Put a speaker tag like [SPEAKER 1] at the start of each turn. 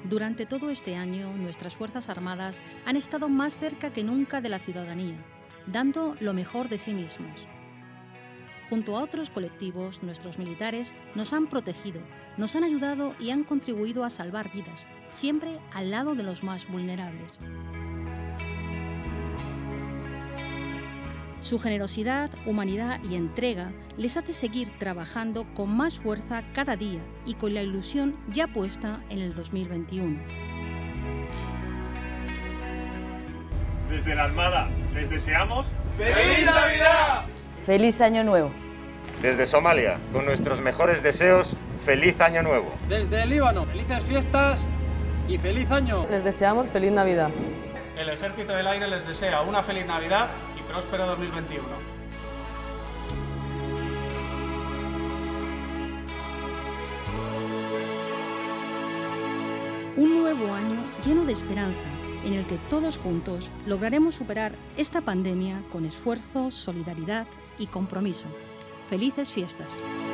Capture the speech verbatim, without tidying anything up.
[SPEAKER 1] Durante todo este año, nuestras Fuerzas Armadas han estado más cerca que nunca de la ciudadanía, dando lo mejor de sí mismos. Junto a otros colectivos, nuestros militares nos han protegido, nos han ayudado y han contribuido a salvar vidas, siempre al lado de los más vulnerables. Su generosidad, humanidad y entrega les hace seguir trabajando con más fuerza cada día y con la ilusión ya puesta en el dos mil veintiuno.
[SPEAKER 2] Desde la Armada les deseamos
[SPEAKER 3] ¡Feliz Navidad!
[SPEAKER 4] ¡Feliz Año Nuevo!
[SPEAKER 5] Desde Somalia, con nuestros mejores deseos, ¡Feliz Año Nuevo!
[SPEAKER 6] Desde el Líbano, felices fiestas y feliz año.
[SPEAKER 7] Les deseamos feliz Navidad.
[SPEAKER 8] El Ejército del Aire les desea una feliz Navidad y próspero dos mil veintiuno.
[SPEAKER 1] Un nuevo año lleno de esperanza, en el que todos juntos lograremos superar esta pandemia con esfuerzo, solidaridad y compromiso. ¡Felices fiestas!